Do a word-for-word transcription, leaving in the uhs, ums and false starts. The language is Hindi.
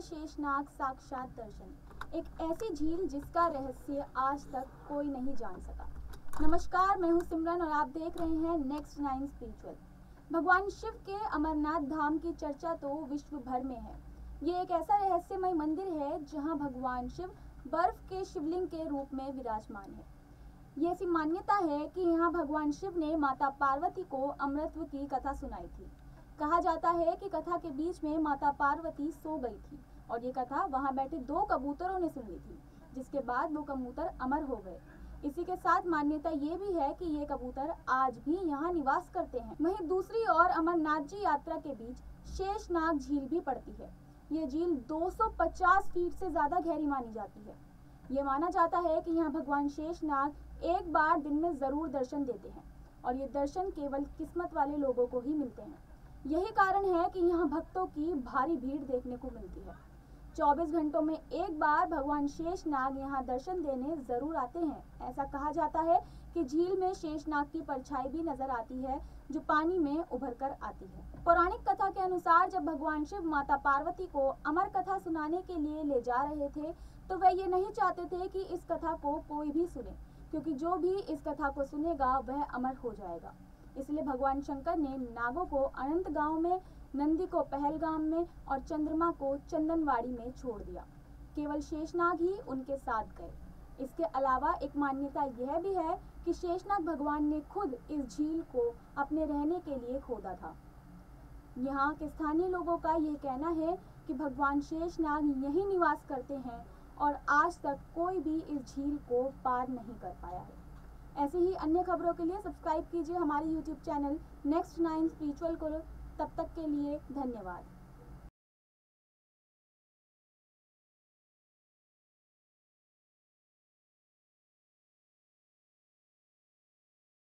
शेषनाग साक्षात दर्शन, एक ऐसी झील जिसका रहस्य आज तक कोई नहीं जान सका। नमस्कार, मैं हूं सिमरन और आप देख रहे हैं नेक्स्ट नाइन स्पिरिचुअल। भगवान शिव के अमरनाथ धाम की चर्चा तो विश्व भर में है। ये एक ऐसा रहस्यमय मंदिर है जहां भगवान शिव बर्फ के शिवलिंग के रूप में विराजमान है। ये ऐसी मान्यता है कि यहाँ भगवान शिव ने माता पार्वती को अमृतत्व की कथा सुनाई थी। कहा जाता है कि कथा के बीच में माता पार्वती सो गई थी और ये कथा वहाँ बैठे दो कबूतरों ने सुन ली थी, जिसके बाद वो कबूतर अमर हो गए। इसी के साथ मान्यता ये भी है कि ये कबूतर आज भी यहाँ निवास करते हैं। वहीं दूसरी ओर अमरनाथ जी यात्रा के बीच शेषनाग झील भी पड़ती है। ये झील दो सौ पचास फीट से ज्यादा गहरी मानी जाती है। ये माना जाता है कि यहाँ भगवान शेषनाग एक बार दिन में जरूर दर्शन देते हैं और ये दर्शन केवल किस्मत वाले लोगों को ही मिलते हैं। यही कारण है कि यहाँ भक्तों की भारी भीड़ देखने को मिलती है। चौबीस घंटों में एक बार भगवान शेषनाग यहाँ दर्शन देने जरूर आते हैं। ऐसा कहा जाता है कि झील में शेषनाग की परछाई भी नजर आती है जो पानी में उभर कर आती है। पौराणिक कथा के अनुसार जब भगवान शिव माता पार्वती को अमर कथा सुनाने के लिए ले जा रहे थे तो वह ये नहीं चाहते थे कि इस कथा को कोई भी सुने, क्योंकि जो भी इस कथा को सुनेगा वह अमर हो जाएगा। इसलिए भगवान शंकर ने नागों को अनंत गांव में, नंदी को पहलगाम में और चंद्रमा को चंदनवाड़ी में छोड़ दिया। केवल शेषनाग ही उनके साथ गए। इसके अलावा एक मान्यता यह भी है कि शेषनाग भगवान ने खुद इस झील को अपने रहने के लिए खोदा था। यहाँ के स्थानीय लोगों का यह कहना है कि भगवान शेषनाग यहीं निवास करते हैं और आज तक कोई भी इस झील को पार नहीं कर पाया है। ऐसी ही अन्य खबरों के लिए सब्सक्राइब कीजिए हमारे YouTube channel next nine spiritual को। तब तक के लिए धन्यवाद।